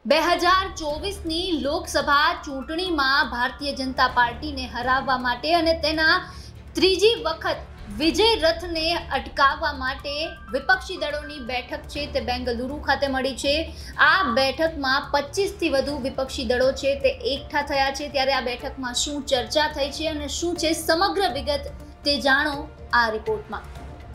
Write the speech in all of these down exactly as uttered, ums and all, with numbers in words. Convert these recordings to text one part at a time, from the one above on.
બે હજાર ચોવીસની લોકસભા ચૂંટણીમાં ભારતીય જનતા પાર્ટીને હરાવવા માટે અને તેના ત્રીજી વખત વિજય રથને અટકાવવા માટે વિપક્ષી દળોની બેઠક છે તે બેંગલુરુ ખાતે મળી છે। આ બેઠકમાં પચીસ થી વધુ વિપક્ષી દળો છે તે એકઠા થયા છે। ત્યારે આ બેઠકમાં શું ચર્ચા થઈ છે અને શું છે સમગ્ર વિગત તે જાણો આ રિપોર્ટમાં।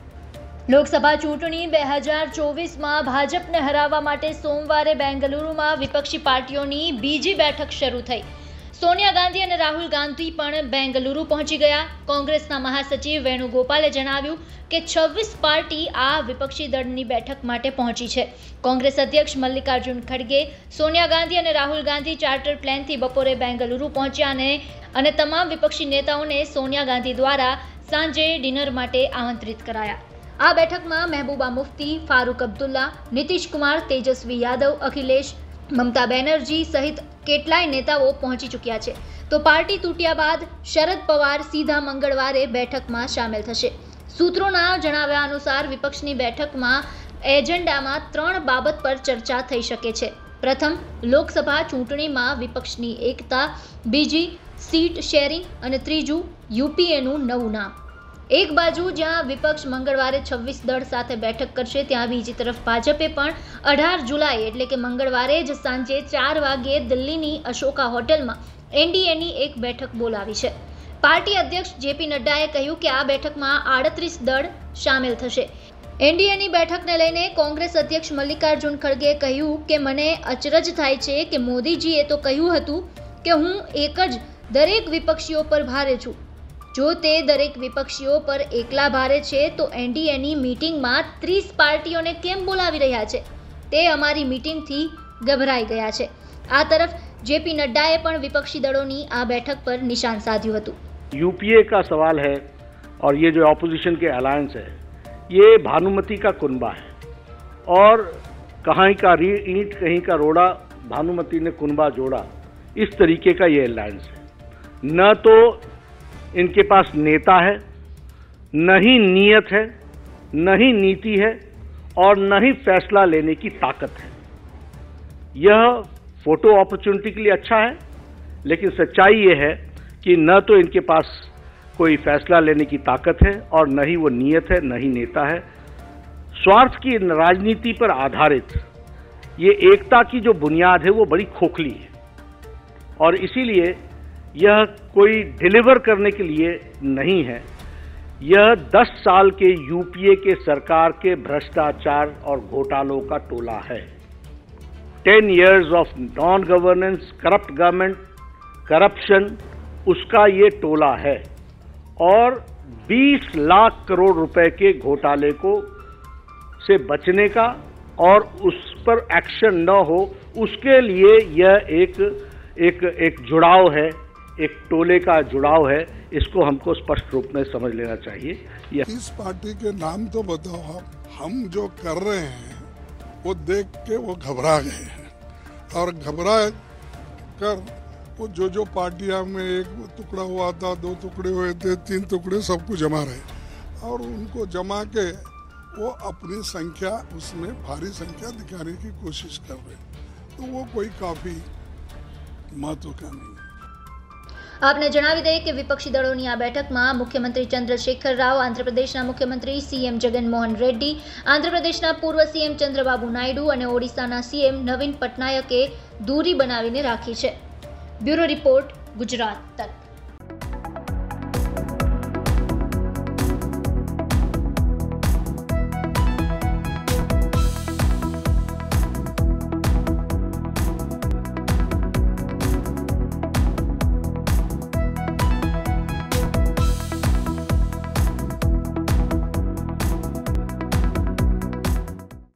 લોકસભા ચૂંટણી બે હજાર ચોવીસમાં ભાજપને હરાવવા માટે સોમવારે બેંગલુરુમાં વિપક્ષી પાર્ટીઓની બીજી બેઠક શરૂ થઈ। સોનિયા ગાંધી અને રાહુલ ગાંધી પણ બેંગલુરુ પહોંચી ગયા। કોંગ્રેસના મહાસચિવ વેણુગોપાલે જણાવ્યું કે છવ્વીસ પાર્ટી આ વિપક્ષી દળની બેઠક માટે પહોંચી છે। કોંગ્રેસ અધ્યક્ષ મલ્લિકાર્જુન ખડગે, સોનિયા ગાંધી અને રાહુલ ગાંધી ચાર્ટર પ્લેનથી બપોરે બેંગલુરુ પહોંચ્યા અને અને તમામ વિપક્ષી નેતાઓને સોનિયા ગાંધી દ્વારા સાંજે ડિનર માટે આમંત્રિત કરાયા। આ બેઠકમાં મહેબૂબા મુફ્તી, ફારૂક અબ્દુલ્લા, નીતિશ કુમાર, તેજસ્વી યાદવ, અખિલેશ, મમતા બેનર્જી સહિત કેટલાય નેતાઓ પહોંચી ચૂક્યા છે। તો પાર્ટી તૂટ્યા બાદ શરદ પવાર સીધા મંગળવારે બેઠકમાં સામેલ થશે। સૂત્રોના જણાવ્યા અનુસાર વિપક્ષની બેઠકમાં એજન્ડામાં ત્રણ બાબત પર ચર્ચા થઈ શકે છે। પ્રથમ, લોકસભા ચૂંટણીમાં વિપક્ષની એકતા, બીજી સીટ શેરિંગ અને ત્રીજું યુપીએનું નવું નામ। એક બાજુ જ્યાં વિપક્ષ મંગળવારે છવ્વીસ દળ સાથે બેઠક કરશે, ત્યાં બીજી તરફ ભાજપે પણ અઢાર જુલાઈ એટલે કે મંગળવારે જ સાંજે ચાર વાગ્યે દિલ્હીની અશોકા હોટેલમાં એનડીએની એક બેઠક બોલાવી છે। પાર્ટી અધ્યક્ષ જેપી નડ્ડાએ કહ્યું કે આ બેઠકમાં આડત્રીસ દળ સામેલ થશે। એનડીએની બેઠકને લઈને કોંગ્રેસ અધ્યક્ષ મલ્લિકાર્જુન ખડગેએ કહ્યું કે મને અચરજ થાય છે કે મોદીજીએ તો કહ્યું હતું કે હું એક જ દરેક વિપક્ષીઓ પર ભારે છું। જો તે દરેક વિપક્ષીઓ પર એકલા ભારે છે તો એનડીએની મીટિંગમાં ત્રીસ પાર્ટીઓને કેમ બોલાવી રહ્યા છે? તે અમારી મીટિંગથી ગભરાઈ ગયા છે। આ તરફ જેપી નડ્ડાએ પણ વિપક્ષી દળોની આ બેઠક પર નિશાન સાધ્યું હતું। यूपीए का सवाल है और ये जो ऑपोजिशन के अलायंस है ये भानुमति का कुनबा है और कहीं का ईंट कहीं का रोड़ा, भानुमति ने कुनबा जोड़ा, इस तरीके का ये अलायंस है। न तो इनके पास नेता है, न ही नीयत है, न ही नीति है और न ही फैसला लेने की ताकत है। यह फोटो अपॉर्चुनिटी के लिए अच्छा है, लेकिन सच्चाई ये है कि न तो इनके पास कोई फैसला लेने की ताकत है और न ही वो नीयत है, न ही नेता है। स्वार्थ की राजनीति पर आधारित ये एकता की जो बुनियाद है वो बड़ी खोखली है और इसीलिए यह कोई डिलीवर करने के लिए नहीं है। यह दस साल के यूपीए के सरकार के भ्रष्टाचार और घोटालों का टोला है। Ten years of non governance, corrupt government, corruption, उसका ये टोला है और बीस लाख करोड़ रुपए के घोटाले को से बचने का और उस पर एक्शन न हो उसके लिए यह एक एक एक जुड़ाव है, एक टोले का जुड़ाव है। इसको हमको स्पष्ट रूप में समझ लेना चाहिए। इस पार्टी के नाम तो बताओ आप। हम जो कर रहे हैं वो देख के वो घबरा गए हैं और घबरा कर वो जो जो पार्टियां में एक टुकड़ा हुआ था, दो टुकड़े हुए थे, तीन टुकड़े सबको जमा रहे और उनको जमा के वो अपनी संख्या उसमें भारी संख्या दिखाने की कोशिश कर रहे हैं। तो वो कोई काफी महत्व का नहीं है। आपने जणावी दઈએ કે વિપક્ષી દળોની આ બેઠકમાં મુખ્યમંત્રી ચંદ્રશેખર રાવ, આંધ્રપ્રદેશના મુખ્યમંત્રી સીએમ જગનમોહન રેડ્ડી, આંધ્રપ્રદેશના પૂર્વ સીએમ ચંદ્રબાબુ નાયડુ અને ઓડિશાના સીએમ નવીન પટનાયકે દૂરી બનાવીને રાખી છે। બ્યુરો રિપોર્ટ, ગુજરાત તક।